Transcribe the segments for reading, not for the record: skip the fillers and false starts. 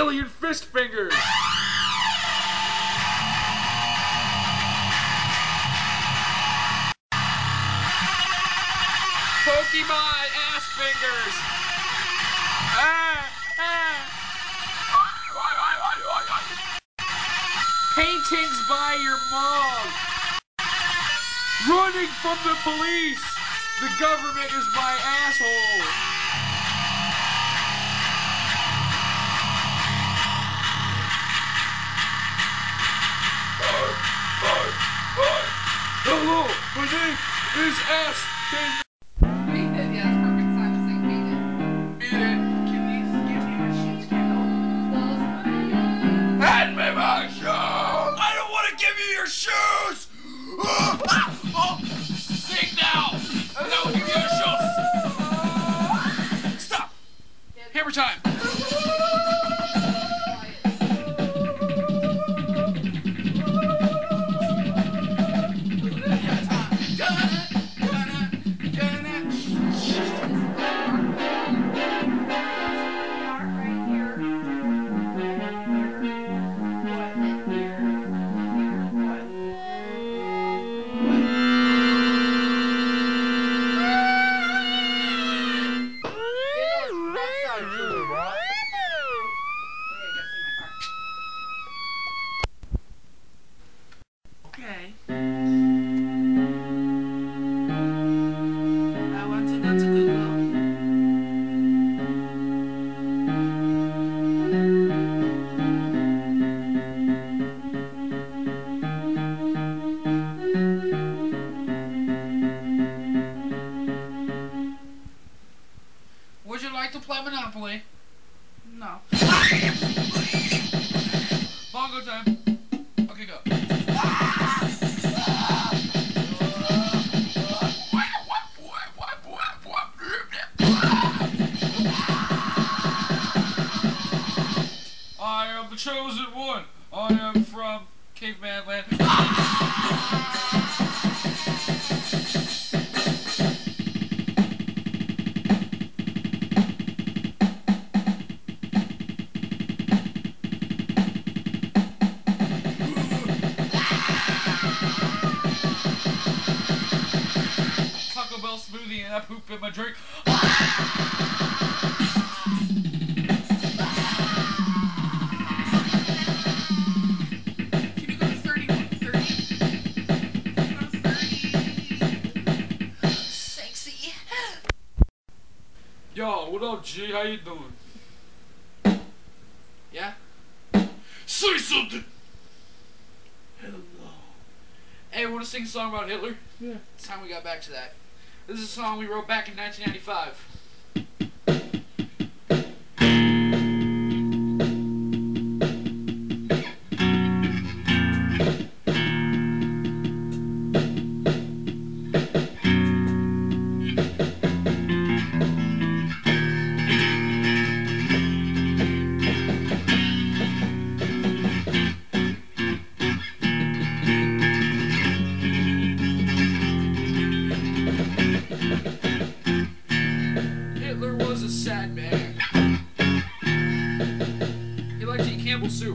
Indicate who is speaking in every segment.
Speaker 1: alien fist fingers. Pokemon ass fingers. Paintings by your mom. Running from the police. The government is my asshole. Hello, my name is Ass.
Speaker 2: Beat it, yeah, that's perfect time to sing Beat It.
Speaker 1: Beat it.
Speaker 2: Can you give me my shoes, Kendall?
Speaker 1: Hand me my shoes! I don't want to give you your shoes! Sing now! And I will give you your shoes! Stop! Hammer time!
Speaker 2: Okay. I want to go to Google.
Speaker 1: Would you like to play Monopoly?
Speaker 2: No.
Speaker 1: Bongo time. Okay, go. I am the chosen one. I am from Caveman Land. Taco Bell smoothie and I poop in my drink.
Speaker 2: Can you go to 30? 30? Can you go to 30? Sexy.
Speaker 1: Yo, what up, G? How you doing? Yeah? Say something! Hello. Hey, wanna sing a song about Hitler?
Speaker 2: Yeah.
Speaker 1: It's time we got back to that. This is a song we wrote back in 1995. Hitler was a sad man. He liked to eat Campbell's soup.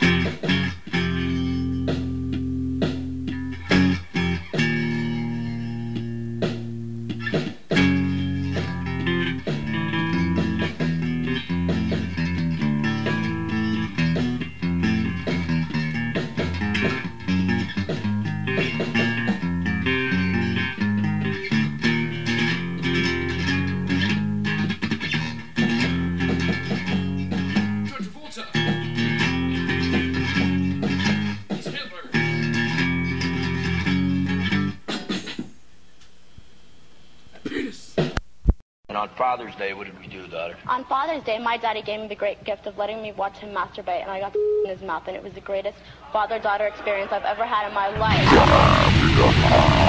Speaker 1: John Travolta. He's Hitler. Penis.
Speaker 3: And on Father's Day, what did we do, daughter?
Speaker 4: On Father's Day, my daddy gave me the great gift of letting me watch him masturbate, and I got in his mouth, and it was the greatest father-daughter experience I've ever had in my life.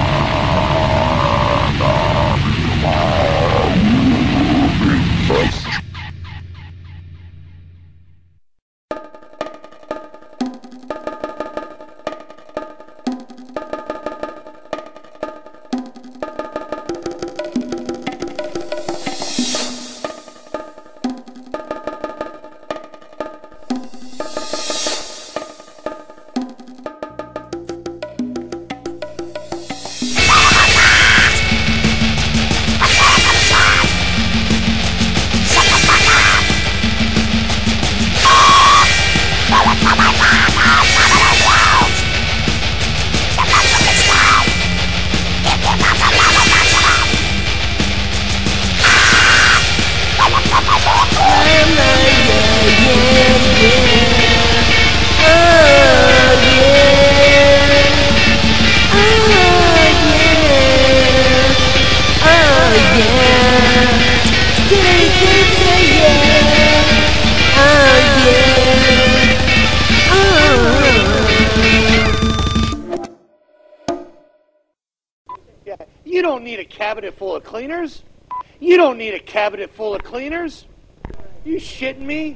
Speaker 5: Yeah, you don't need a cabinet full of cleaners. You don't need a cabinet full of cleaners. You shitting me?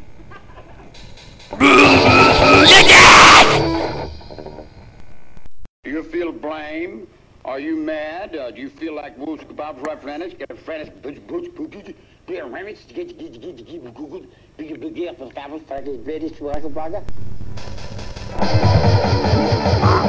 Speaker 6: Do you feel blame? Are you mad? Do you feel like Woods Bob's right French? Get a French be a remix to get Google big for British